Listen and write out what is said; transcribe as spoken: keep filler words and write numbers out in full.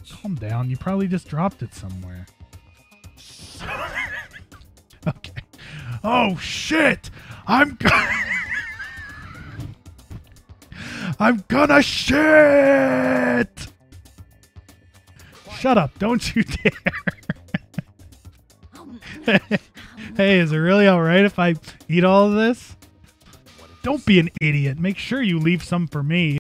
Calm down. You probably just dropped it somewhere. Okay. Oh, shit! I'm gonna... I'm gonna shit! Shut up. Don't you dare. Hey, is it really alright if I eat all of this? Don't be an idiot. Make sure you leave some for me.